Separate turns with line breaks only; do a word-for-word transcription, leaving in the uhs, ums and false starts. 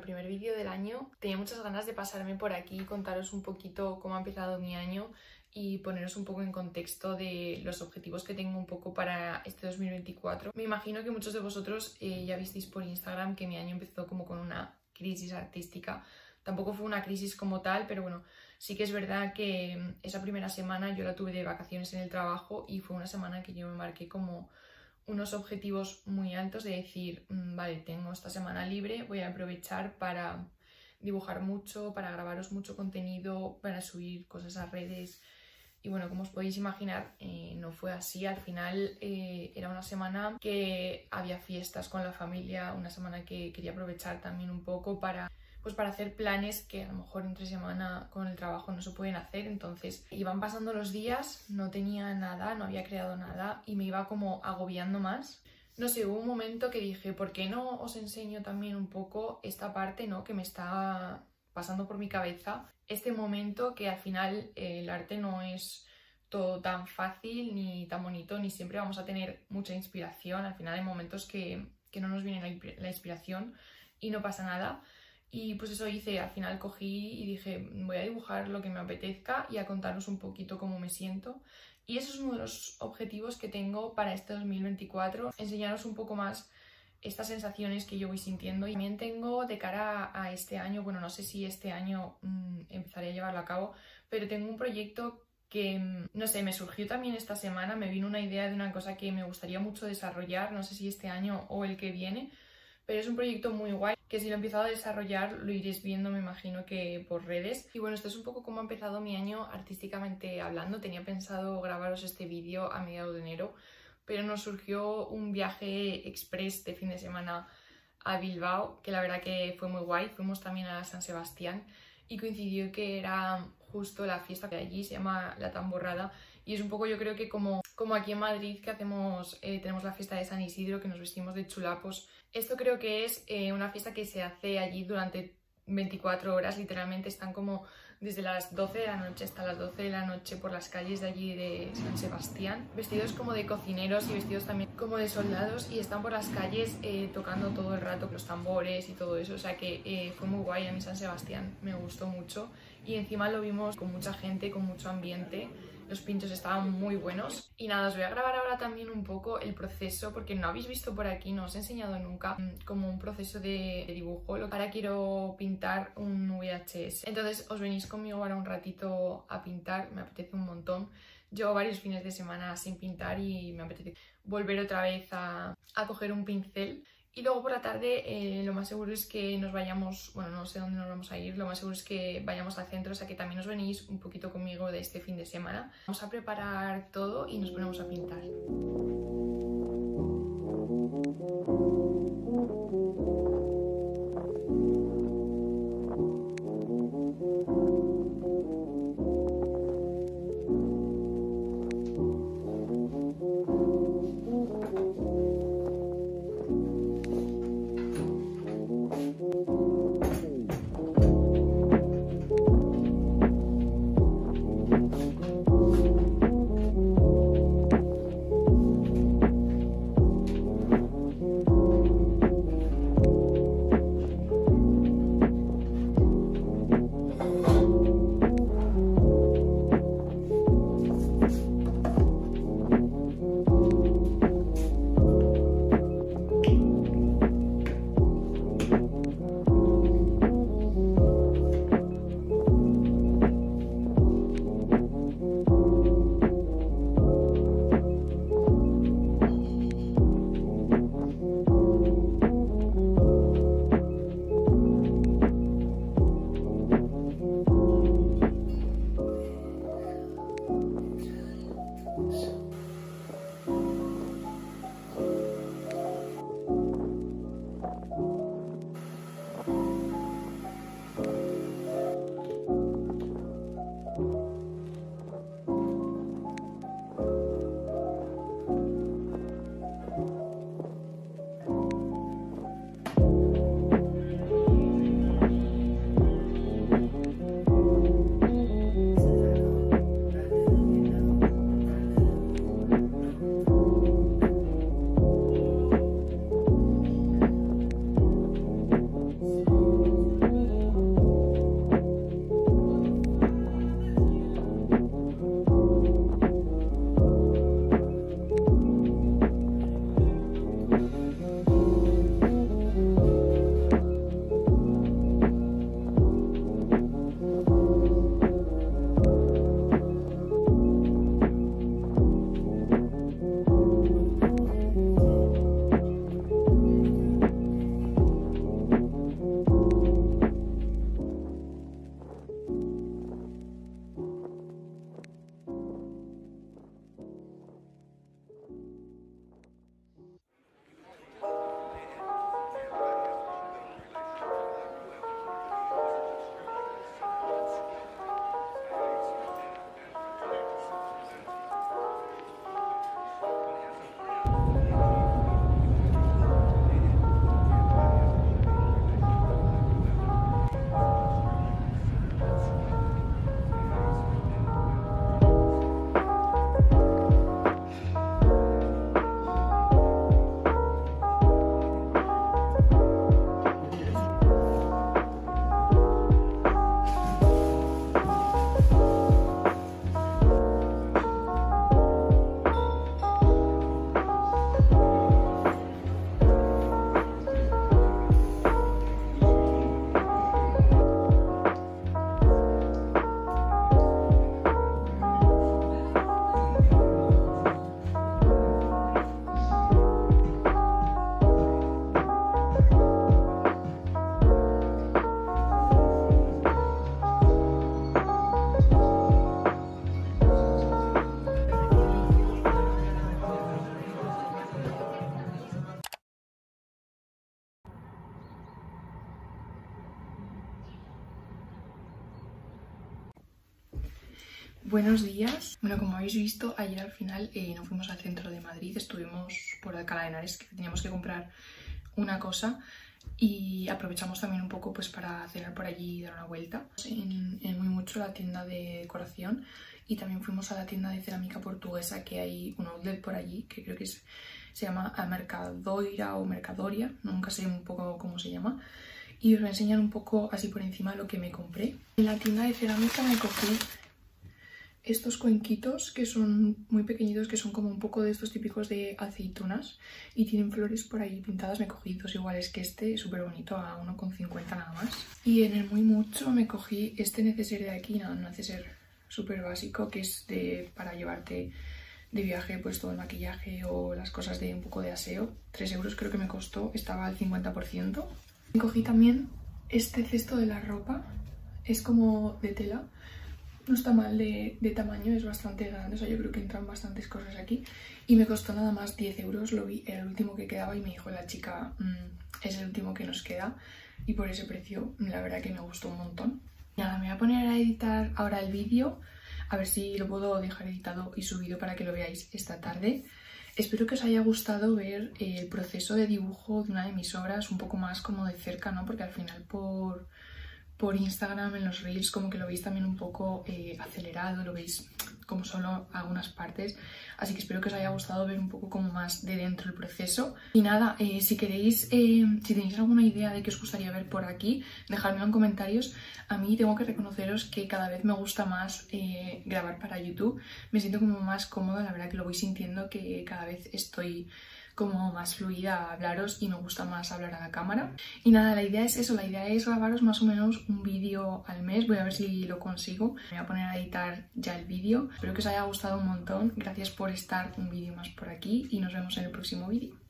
primer vídeo del año. Tenía muchas ganas de pasarme por aquí y contaros un poquito cómo ha empezado mi año y poneros un poco en contexto de los objetivos que tengo un poco para este dos mil veinticuatro. Me imagino que muchos de vosotros eh, ya visteis por Instagram que mi año empezó como con una crisis artística. Tampoco fue una crisis como tal, pero bueno, sí que es verdad que esa primera semana yo la tuve de vacaciones en el trabajo y fue una semana que yo me marqué como unos objetivos muy altos de decir, vale, tengo esta semana libre, voy a aprovechar para dibujar mucho, para grabaros mucho contenido, para subir cosas a redes. Y bueno, como os podéis imaginar, eh, no fue así. Al final eh, era una semana que había fiestas con la familia, una semana que quería aprovechar también un poco para, pues para hacer planes que a lo mejor entre semana con el trabajo no se pueden hacer. Entonces iban pasando los días, no tenía nada, no había creado nada y me iba como agobiando más. No sé, hubo un momento que dije, ¿por qué no os enseño también un poco esta parte, ¿no?, que me está pasando por mi cabeza? Este momento que al final eh, el arte no es todo tan fácil ni tan bonito, ni siempre vamos a tener mucha inspiración. Al final hay momentos que, que no nos viene la, la inspiración y no pasa nada. Y pues eso hice, al final cogí y dije, voy a dibujar lo que me apetezca y a contaros un poquito cómo me siento. Y eso es uno de los objetivos que tengo para este dos mil veinticuatro, enseñaros un poco más estas sensaciones que yo voy sintiendo. Y también tengo de cara a este año, bueno, no sé si este año mmm, empezaré a llevarlo a cabo, pero tengo un proyecto que, no sé, me surgió también esta semana, me vino una idea de una cosa que me gustaría mucho desarrollar, no sé si este año o el que viene, pero es un proyecto muy guay, que si lo he empezado a desarrollar lo iréis viendo, me imagino que por redes. Y bueno, esto es un poco cómo ha empezado mi año artísticamente hablando. Tenía pensado grabaros este vídeo a mediados de enero, pero nos surgió un viaje express de fin de semana a Bilbao, que la verdad que fue muy guay. Fuimos también a San Sebastián y coincidió que era justo la fiesta de allí, se llama La Tamborrada, y es un poco, yo creo que como, como aquí en Madrid que hacemos, eh, tenemos la fiesta de San Isidro, que nos vestimos de chulapos. Esto creo que es eh, una fiesta que se hace allí durante veinticuatro horas, literalmente están como desde las doce de la noche hasta las doce de la noche por las calles de allí de San Sebastián, vestidos como de cocineros y vestidos también como de soldados, y están por las calles eh, tocando todo el rato los tambores y todo eso. O sea que eh, fue muy guay. A mí San Sebastián me gustó mucho y encima lo vimos con mucha gente, con mucho ambiente. Los pinchos estaban muy buenos. Y nada, os voy a grabar ahora también un poco el proceso, porque no habéis visto por aquí, no os he enseñado nunca como un proceso de, de dibujo. Ahora quiero pintar un V H S. Entonces os venís conmigo ahora un ratito a pintar, me apetece un montón. Llevo varios fines de semana sin pintar y me apetece volver otra vez a, a coger un pincel. Y luego por la tarde eh, lo más seguro es que nos vayamos, bueno, no sé dónde nos vamos a ir, lo más seguro es que vayamos al centro, o sea que también os venís un poquito conmigo de este fin de semana. Vamos a preparar todo y nos ponemos a pintar. Buenos días. Bueno, como habéis visto, ayer al final eh, no fuimos al centro de Madrid, estuvimos por Alcalá de Henares, que teníamos que comprar una cosa y aprovechamos también un poco pues para cenar por allí y dar una vuelta. En, en muy mucho la tienda de decoración y también fuimos a la tienda de cerámica portuguesa, que hay un outlet por allí, que creo que es, se llama Mercadoira o Mercadoria, nunca sé un poco cómo se llama. Y os voy a enseñar un poco así por encima lo que me compré. En la tienda de cerámica me cogí estos cuenquitos que son muy pequeñitos, que son como un poco de estos típicos de aceitunas y tienen flores por ahí pintadas. Me cogí dos iguales que este, súper bonito, a uno con cincuenta nada más. Y en el muy mucho me cogí este neceser de aquí, nada, un neceser súper básico, que es de, para llevarte de viaje pues todo el maquillaje o las cosas de un poco de aseo. tres euros creo que me costó, estaba al cincuenta por ciento. Me cogí también este cesto de la ropa, es como de tela. No está mal de, de tamaño, es bastante grande, o sea, yo creo que entran bastantes cosas aquí. Y me costó nada más diez euros, lo vi, era el último que quedaba y me dijo la chica, mmm, es el último que nos queda. Y por ese precio, la verdad que me gustó un montón. Nada, me voy a poner a editar ahora el vídeo, a ver si lo puedo dejar editado y subido para que lo veáis esta tarde. Espero que os haya gustado ver el proceso de dibujo de una de mis obras un poco más como de cerca, ¿no? Porque al final por... por Instagram, en los reels, como que lo veis también un poco eh, acelerado, lo veis como solo algunas partes, así que espero que os haya gustado ver un poco como más de dentro el proceso. Y nada, eh, si queréis, eh, si tenéis alguna idea de qué os gustaría ver por aquí, dejadmelo en comentarios. A mí tengo que reconoceros que cada vez me gusta más eh, grabar para YouTube, me siento como más cómoda, la verdad que lo voy sintiendo, que cada vez estoy como más fluida a hablaros y me gusta más hablar a la cámara. Y nada, la idea es eso, la idea es grabaros más o menos un vídeo al mes, voy a ver si lo consigo. Me voy a poner a editar ya el vídeo. Espero que os haya gustado un montón, gracias por estar un vídeo más por aquí y nos vemos en el próximo vídeo.